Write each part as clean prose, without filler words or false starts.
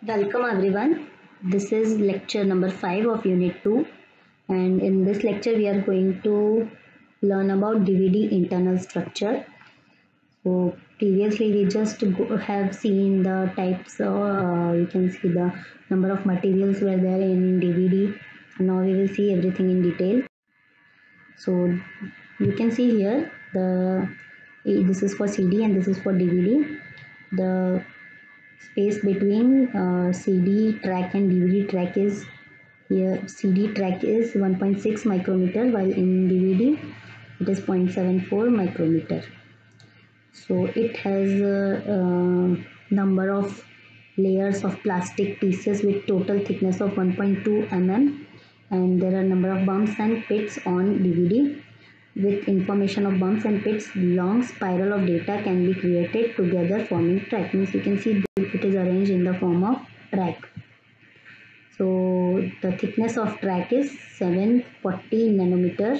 Welcome everyone. This is lecture number 5 of unit 2, and in this lecture we are going to learn about DVD internal structure. So previously we just have seen the types, you can see the number of materials were there in DVD. Now we will see everything in detail. So you can see here this is for CD and this is for DVD. The space between CD track and DVD track is here. CD track is 1.6 micrometer while in DVD it is 0.74 micrometer. So it has a number of layers of plastic pieces with total thickness of 1.2 mm, and there are number of bumps and pits on DVD. With information of bumps and pits, long spiral of data can be created together forming track. Means you can see it is arranged in the form of track. So the thickness of track is 740 nanometer,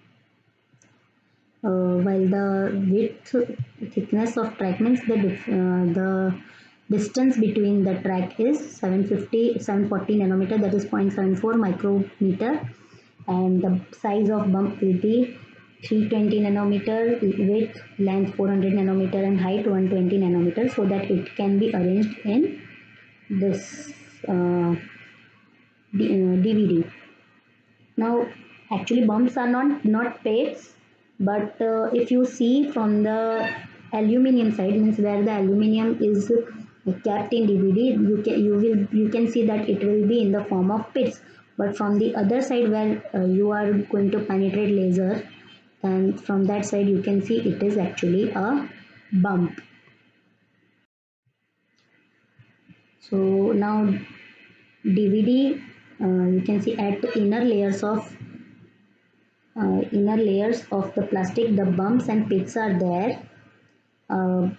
while the thickness of track means the distance between the track is 740 nanometer, that is 0.74 micrometer, and the size of bump will be 320 nanometer, width, length 400 nanometer, and height 120 nanometer, so that it can be arranged in this DVD. Now actually bumps are not pits, but if you see from the aluminium side, means where the aluminium is kept in DVD, you can see that it will be in the form of pits. But from the other side where you are going to penetrate laser, and from that side you can see it is actually a bump. So now DVD, you can see at the inner layers of the plastic, the bumps and pits are there, uh,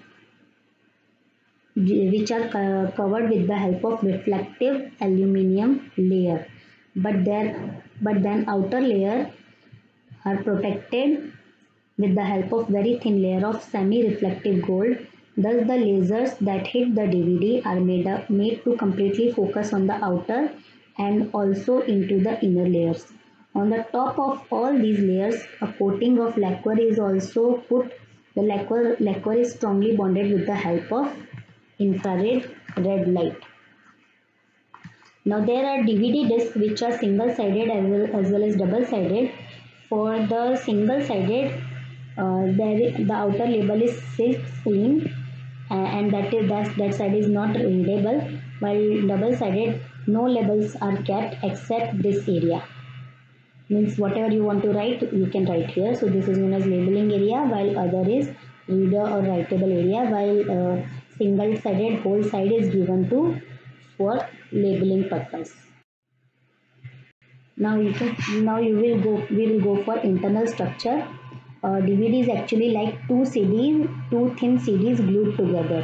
which are covered with the help of reflective aluminium layer, but then outer layer are protected with the help of very thin layer of semi-reflective gold. Thus the lasers that hit the DVD are made to completely focus on the outer and also into the inner layers. On the top of all these layers, a coating of lacquer is also put. The lacquer is strongly bonded with the help of infrared red light. Now there are DVD discs which are single-sided as well as double-sided. For the single-sided, the outer label is silk screen, and that side is not readable, while double-sided no labels are kept except this area. Means whatever you want to write, you can write here. So this is known as labeling area, while other is reader or writable area, while single-sided whole side is given to for labeling purpose. Now we will go for internal structure. DVD is actually like two thin CDs glued together.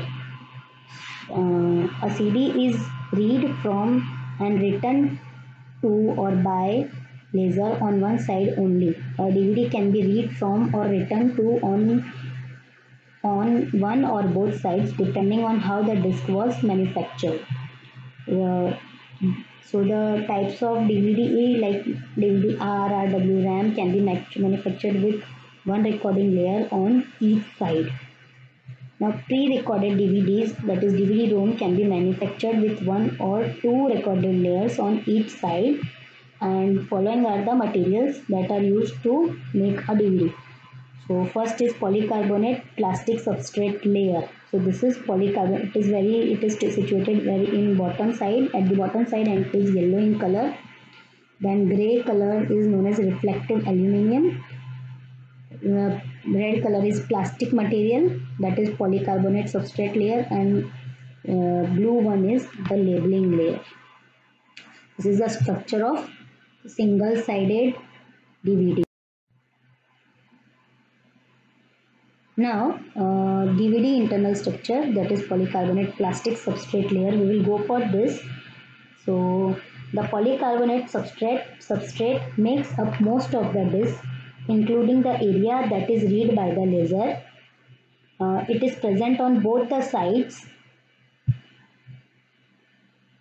A CD is read from and written to or by laser on one side only. A DVD can be read from or written to on one or both sides depending on how the disc was manufactured. So the types of DVD like DVD-R, RW, RAM can be manufactured with one recording layer on each side. Now pre-recorded DVDs, that is DVD-ROM, can be manufactured with one or two recorded layers on each side, and following are the materials that are used to make a DVD. So first is polycarbonate plastic substrate layer. So this is polycarbonate. It is situated very in bottom side, at the bottom side, and it is yellow in color. Then gray color is known as reflective aluminium. Red color is plastic material, that is polycarbonate substrate layer, and blue one is the labeling layer. This is the structure of single-sided DVD. Now DVD internal structure, that is polycarbonate plastic substrate layer, we will go for this. So the polycarbonate substrate makes up most of the disc, including the area that is read by the laser. It is present on both the sides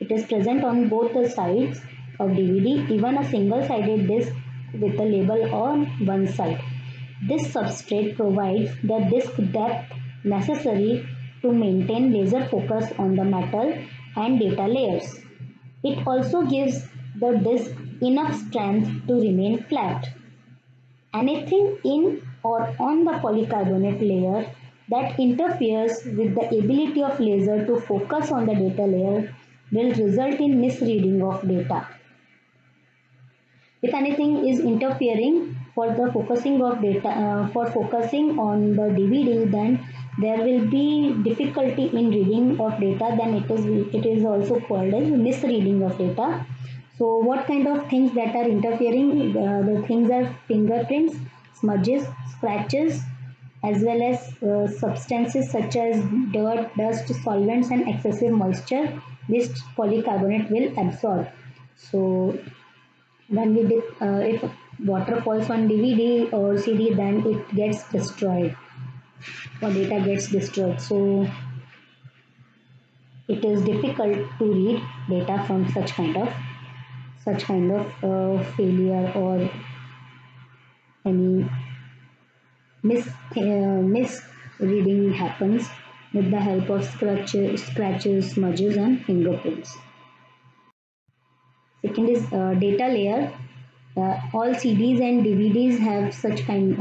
It is present on both the sides of DVD, even a single-sided disc with a label on one side. This substrate provides the disc depth necessary to maintain laser focus on the metal and data layers. It also gives the disc enough strength to remain flat. Anything in or on the polycarbonate layer that interferes with the ability of laser to focus on the data layer will result in misreading of data. If anything is interfering for the focusing of data, for focusing on the DVD, then there will be difficulty in reading of data. Then it is also called as misreading of data. So what kind of things that are interfering? The things are fingerprints, smudges, scratches, as well as substances such as dirt, dust, solvents, and excessive moisture, which polycarbonate will absorb. So when if water falls on DVD or CD, then it gets destroyed or data gets destroyed. So it is difficult to read data from such kind of failure or any misreading happens with the help of scratches, smudges, and fingerprints. Second is data layer. All CDs and DVDs have such kind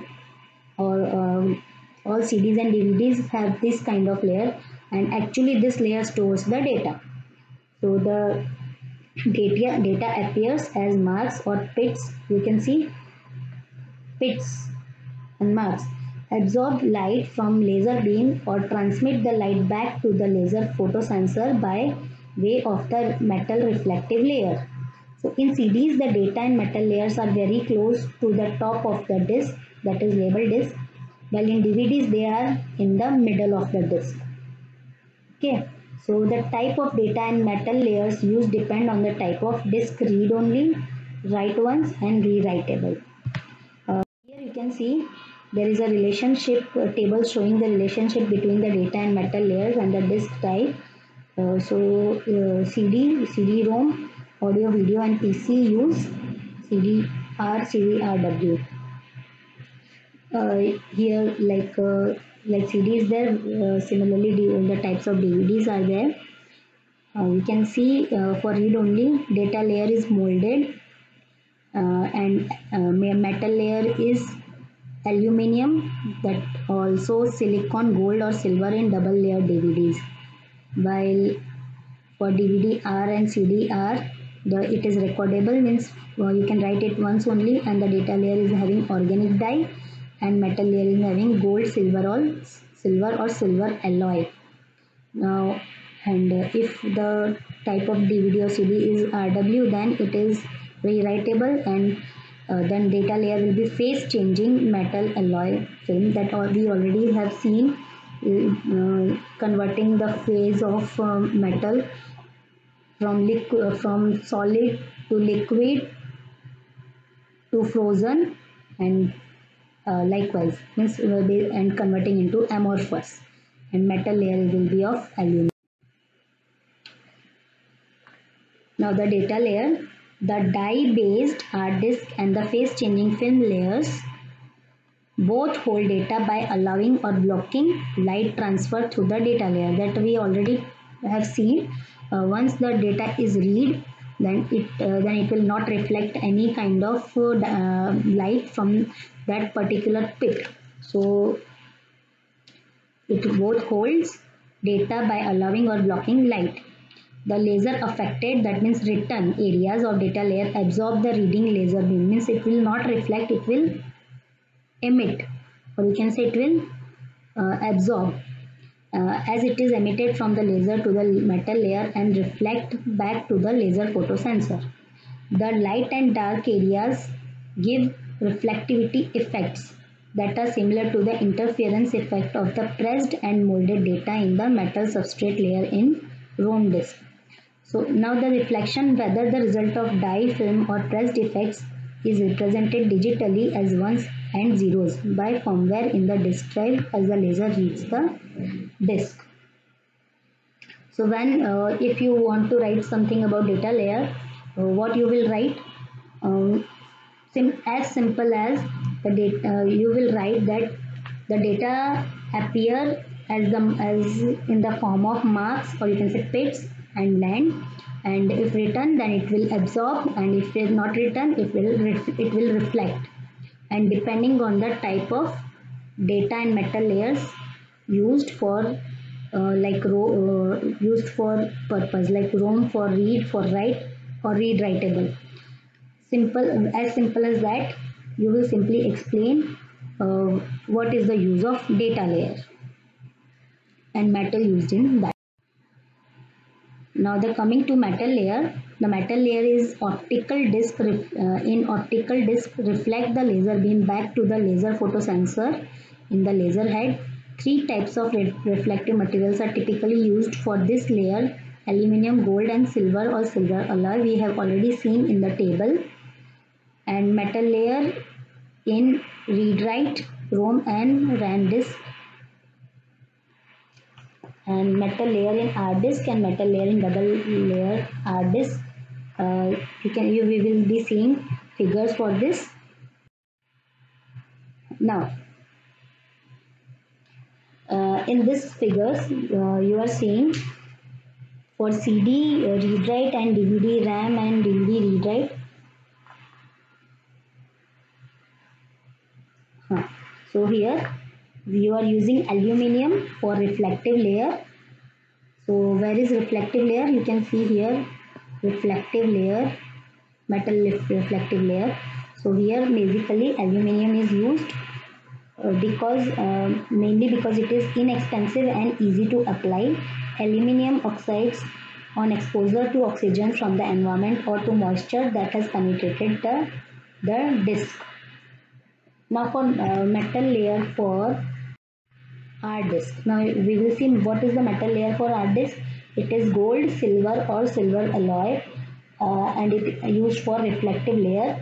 all CDs and DVDs have this kind of layer, and actually this layer stores the data. So the data appears as marks or pits. You can see pits and marks absorb light from laser beam or transmit the light back to the laser photosensor by way of the metal reflective layer. So in CDs, the data and metal layers are very close to the top of the disc, that is labeled disc, while in DVDs they are in the middle of the disc. Okay, so the type of data and metal layers used depend on the type of disc: read only, write once, and rewritable. Here you can see there is a relationship table showing the relationship between the data and metal layers and the disc type. CD, CD-ROM, audio, video, and PC use CDR, CDRW. Here, like CD is there. Similarly, the types of DVDs are there. You can see for read only, data layer is molded, and metal layer is aluminium, that also silicon, gold, or silver in double layer DVDs. While for DVD R and CD R, it is recordable, means you can write it once only, and the data layer is having organic dye, and metal layer is having gold, silver or silver alloy. Now, and if the type of DVD or CD is RW, then it is rewritable, and then data layer will be phase changing metal alloy film, that we already have seen, converting the phase of metal from solid to liquid to frozen, and likewise means and converting into amorphous, and metal layer will be of aluminum. Now the data layer, the die based hard disk and the phase changing film layers both hold data by allowing or blocking light transfer through the data layer, that we already have seen. Once the data is read, then it will not reflect any kind of light from that particular pit. So it both holds data by allowing or blocking light. The laser affected, that means written areas of data layer, absorb the reading laser beam, means it will not reflect, it will emit, or you can say it will absorb, as it is emitted from the laser to the metal layer and reflect back to the laser photosensor. The light and dark areas give reflectivity effects that are similar to the interference effect of the pressed and molded data in the metal substrate layer in ROM disk. So now the reflection, whether the result of dye, film, or pressed effects, is represented digitally as ones and zeros by firmware in the disk drive as the laser reads the disk. So when if you want to write something about data layer, what you will write, um, as simple as the data, you will write that the data appear as in the form of marks, or you can say pits and land, and if written then it will absorb, and if it is not written it will reflect. And depending on the type of data and metal layers used for used for purpose, like roam for read, for write, or read writable. Simple as that, you will simply explain what is the use of data layer and metal used in that. Now the coming to metal layer, the metal layer is optical disc. In optical disc, reflect the laser beam back to the laser photosensor in the laser head. Three types of reflective materials are typically used for this layer: aluminium, gold, and silver or silver alloy. We have already seen in the table. And metal layer in read write, chrome and ran disk, and metal layer in hard disk and metal layer in double layer hard disk. We will be seeing figures for this. Now in this figures you are seeing for CD read write and DVD RAM and DVD read write. So here we are using aluminium for reflective layer. So where is reflective layer? You can see here reflective layer, metal reflective layer. So here basically aluminium is used mainly because it is inexpensive and easy to apply. Aluminium oxides on exposure to oxygen from the environment or to moisture that has penetrated the disc. Now for metal layer for hard disk. Now we will see what is the metal layer for hard disk. It is gold, silver or silver alloy and it is used for reflective layer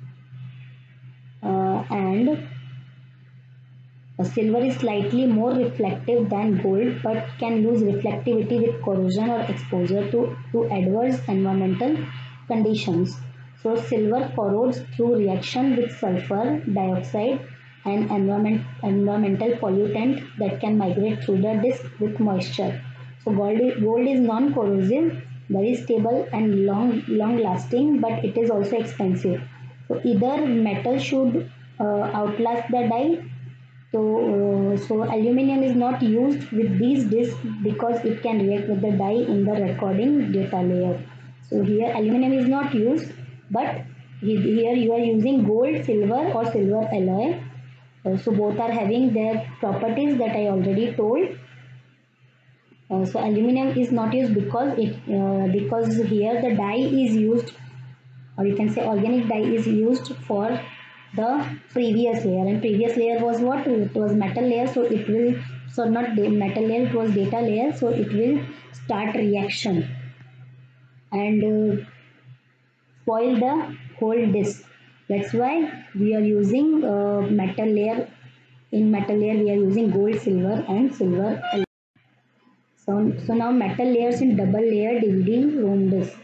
and silver is slightly more reflective than gold but can lose reflectivity with corrosion or exposure to adverse environmental conditions. So silver corrodes through reaction with sulfur dioxide and environmental pollutant that can migrate through the disc with moisture. So gold is non-corrosive, very stable and long lasting, but it is also expensive. So either metal should outlast the die. So aluminium is not used with these discs because it can react with the die in the recording data layer. So here aluminium is not used, but here you are using gold, silver or silver alloy. So both are having their properties that I already told. So aluminium is not used because here the dye is used, or you can say organic dye is used for the previous layer, and previous layer was what? It was metal layer, so it will, so not metal layer, it was data layer, so it will start reaction and spoil the whole disk. That's why we are using metal layer. In metal layer we are using gold, silver and silver. So now metal layers in double layer DVD ROM disk.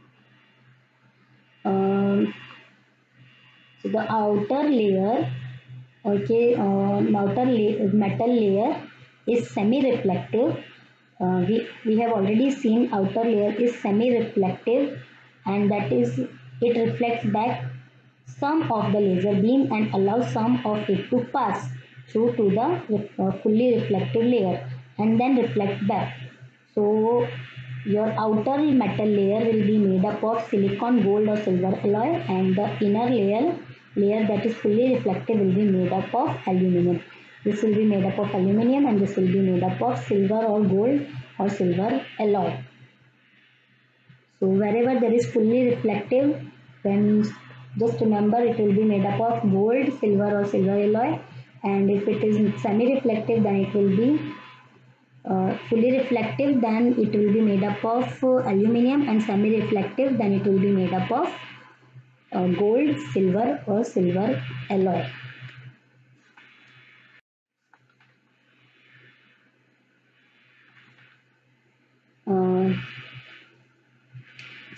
So the outer layer, okay, metal layer is semi-reflective. We have already seen outer layer is semi-reflective, and that is it reflects back some of the laser beam and allows some of it to pass through to the fully reflective layer and then reflect back. So your outer metal layer will be made up of silicon, gold or silver alloy, and the inner layer that is fully reflective will be made up of aluminium. This will be made up of aluminium and this will be made up of silver or gold or silver alloy. So wherever there is fully reflective, then just remember it will be made up of gold, silver or silver alloy, and if it is semi-reflective then it will be fully reflective, then it will be made up of aluminium, and semi-reflective then it will be made up of gold, silver or silver alloy.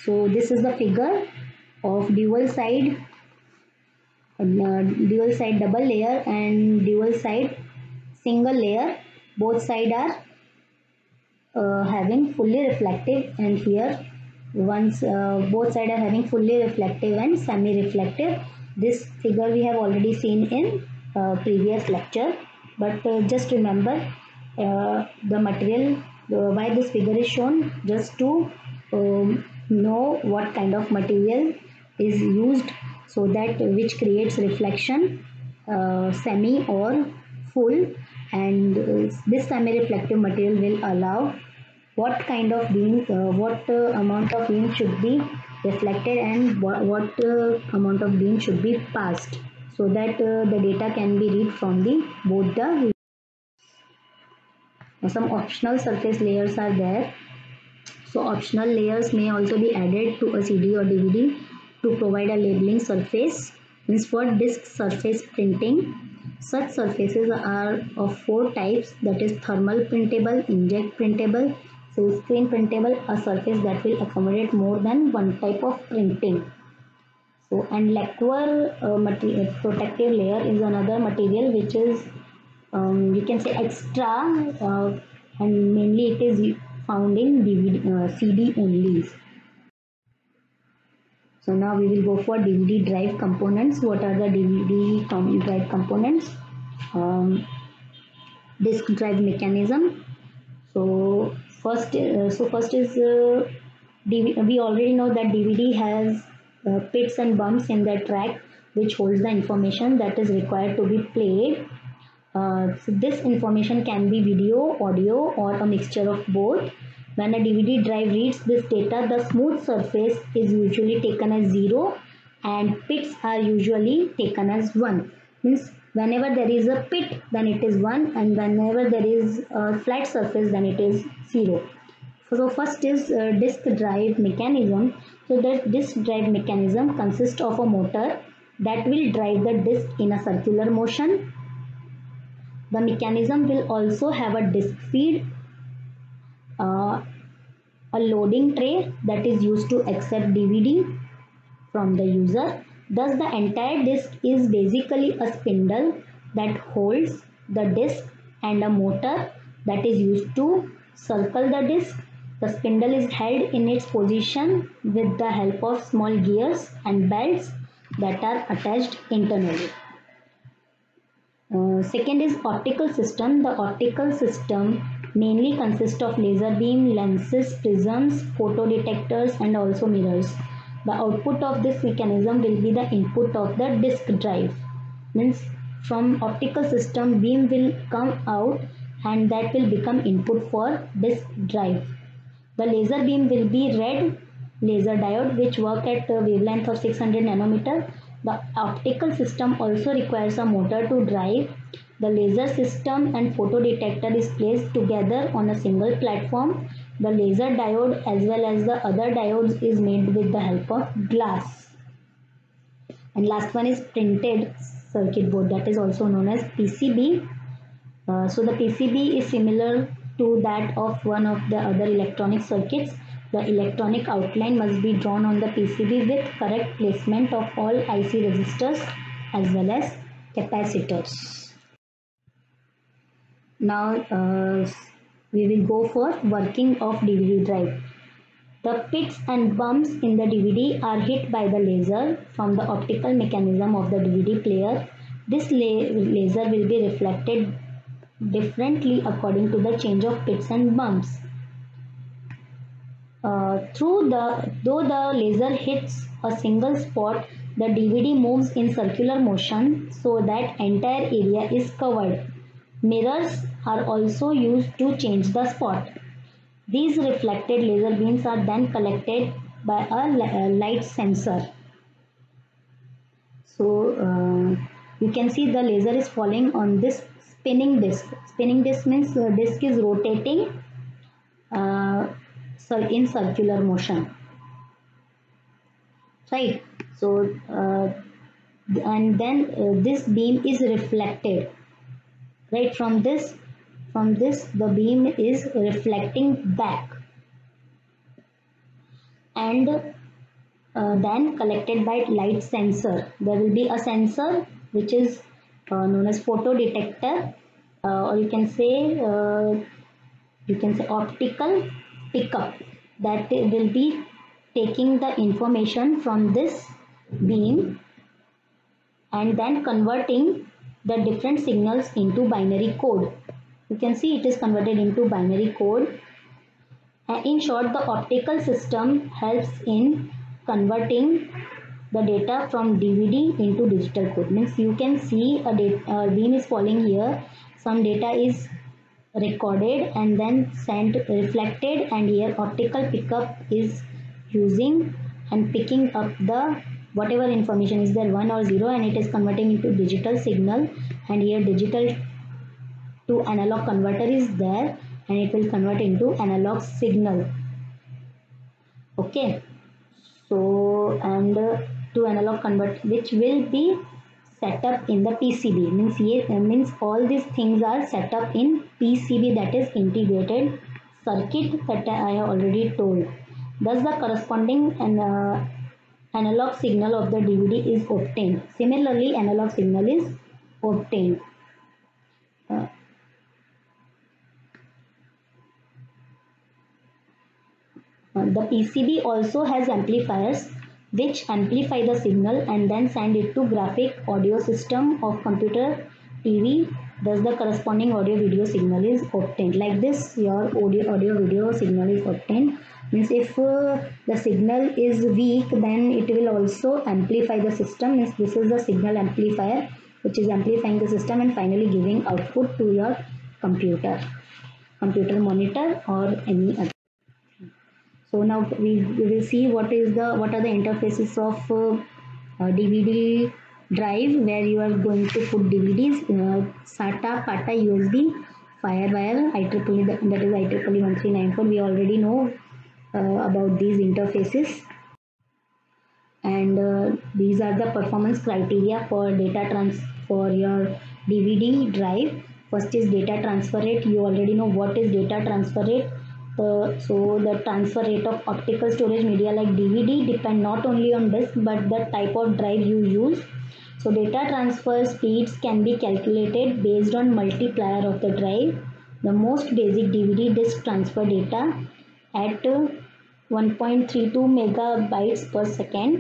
So this is the figure of dual side double layer and dual side single layer. Both sides are having fully reflective, and here once both sides are having fully reflective and semi-reflective. This figure we have already seen in previous lecture, but just remember the material, why this figure is shown, just to know what kind of material is used, so that which creates reflection, semi or full, and this semi-reflective material will allow what kind of beam, what amount of beam should be reflected, and what amount of beam should be passed, so that the data can be read from the both the. Some optional surface layers are there. So optional layers may also be added to a CD or DVD to provide a labeling surface. Means for disk surface printing, such surfaces are of 4 types, that is thermal printable, inkjet printable, silk screen printable, a surface that will accommodate more than one type of printing. So, and lacquer protective layer is another material which is we can say extra, and mainly it is found in DVD, CD only. So now we will go for DVD drive components. What are the DVD drive components? Disk drive mechanism. So first is we already know that DVD has pits and bumps in the track which holds the information that is required to be played. So this information can be video, audio, or a mixture of both. When a DVD drive reads this data, the smooth surface is usually taken as 0 and pits are usually taken as 1. Means whenever there is a pit, then it is 1, and whenever there is a flat surface, then it is 0. So first is disk drive mechanism. So that disk drive mechanism consists of a motor that will drive the disk in a circular motion. The mechanism will also have a disk feed, a loading tray that is used to accept DVD from the user. Thus, the entire disk is basically a spindle that holds the disk and a motor that is used to circle the disk. The spindle is held in its position with the help of small gears and belts that are attached internally. Second is optical system. The optical system mainly consists of laser beam, lenses, prisms, photodetectors, and also mirrors. The output of this mechanism will be the input of the disk drive. Means from optical system, beam will come out and that will become input for disk drive. The laser beam will be red laser diode which work at a wavelength of 600 nanometer. The optical system also requires a motor to drive. The laser system and photodetector is placed together on a single platform. The laser diode as well as the other diodes is made with the help of glass. And last one is printed circuit board, that is also known as PCB. So the PCB is similar to that of one of the other electronic circuits. The electronic outline must be drawn on the PCB with correct placement of all IC resistors as well as capacitors. Now we will go for working of DVD drive. The pits and bumps in the DVD are hit by the laser from the optical mechanism of the DVD player. This laser will be reflected differently according to the change of pits and bumps. Though the laser hits a single spot, the DVD moves in circular motion so that entire area is covered. Mirrors are also used to change the spot. These reflected laser beams are then collected by a light sensor. So you can see the laser is falling on this spinning disc. Spinning disc means the disc is rotating in circular motion, right? So and then this beam is reflected, right? From this the beam is reflecting back, and then collected by light sensor. There will be a sensor which is known as photo detector, or you can say optical pickup, that will be taking the information from this beam and then converting the different signals into binary code. You can see it is converted into binary code. In short, the optical system helps in converting the data from DVD into digital code. Means you can see a beam is falling here, some data is recorded and then sent reflected, and here optical pickup is using and picking up the whatever information is there, 1 or 0, and it is converting into digital signal, and here digital to analog converter is there and it will convert into analog signal. Okay, so and to analog convert, which will be set up in the PCB. Means all these things are set up in PCB, that is integrated circuit, that I have already told. Thus the corresponding analog signal of the DVD is obtained. Similarly, analog signal is obtained. The PCB also has amplifiers which amplify the signal and then send it to graphic audio system of computer, TV. Thus the corresponding audio video signal is obtained. Like this, your audio video signal is obtained. Means if the signal is weak, then it will also amplify the system. Means this is the signal amplifier which is amplifying the system and finally giving output to your computer monitor or any other. So now we will see what are the interfaces of DVD drive, where you are going to put DVDs, SATA, PATA, USB, FireWire, IEEE, that is IEEE 1394. We already know about these interfaces, and these are the performance criteria for for your DVD drive. First is data transfer rate. You already know what is data transfer rate. So the transfer rate of optical storage media like DVD depend not only on disk but the type of drive you use. So data transfer speeds can be calculated based on multiplier of the drive. The most basic DVD disk transfer data at 1.32 megabytes per second.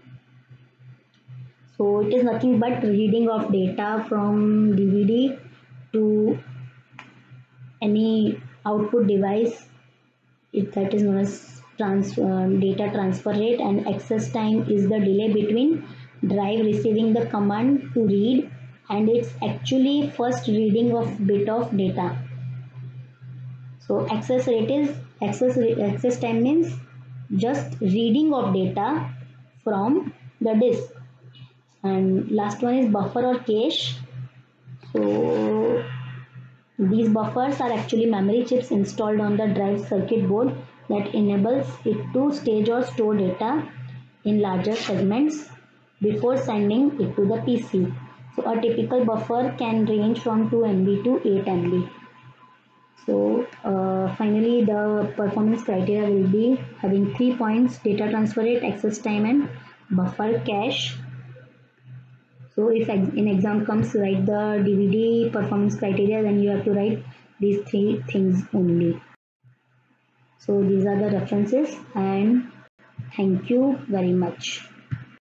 So it is nothing but reading of data from DVD to any output device. That is known as data transfer rate, and access time is the delay between drive receiving the command to read and its actually first reading of bit of data. So access time means just reading of data from the disk. And last one is buffer or cache. So these buffers are actually memory chips installed on the drive circuit board that enables it to stage or store data in larger segments before sending it to the PC. So a typical buffer can range from 2 MB to 8 MB. So finally the performance criteria will be having 3 points: data transfer rate, access time, and buffer cache. So if in exam comes write the DVD performance criteria, then you have to write these 3 things only. So these are the references, and thank you very much.